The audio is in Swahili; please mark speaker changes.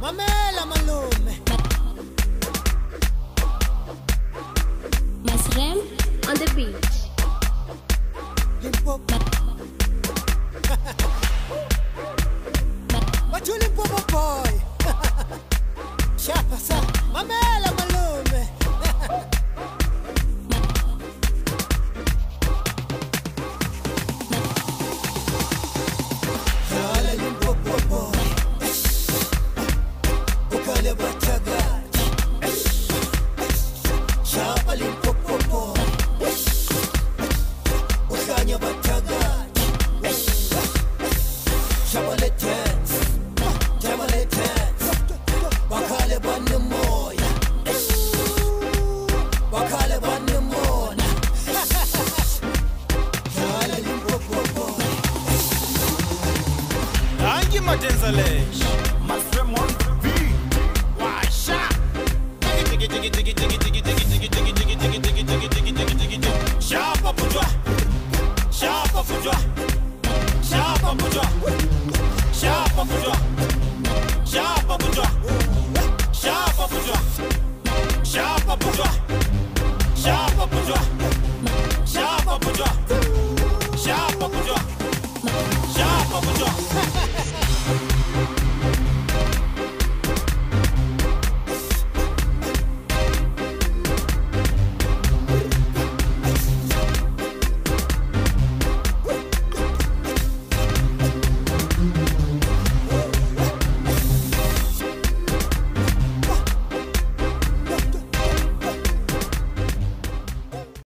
Speaker 1: Mamela malume.
Speaker 2: Masrem on the beach.
Speaker 1: Limpopo. But you Limpopo boy. Chapa sa. Mamela malume. Yala Limpopo boy. Ukale bataga. Chapa Limpopo boy. Ukanya bataga. Chapa dance. Chapa dance. Bakale banu moya. Bakale banu mona. Yala Limpopo boy.
Speaker 3: Angi Matenzalesh, Masrem on the beat. Why shot? Diggy diggy diggy diggy diggy diggy diggy diggy diggy diggy diggy diggy diggy diggy diggy diggy. Sharp up pujwa, sharp up pujwa, sharp up pujwa, sharp up pujwa, sharp up pujwa, sharp up pujwa, sharp up pujwa, sharp up pujwa, sharp up pujwa.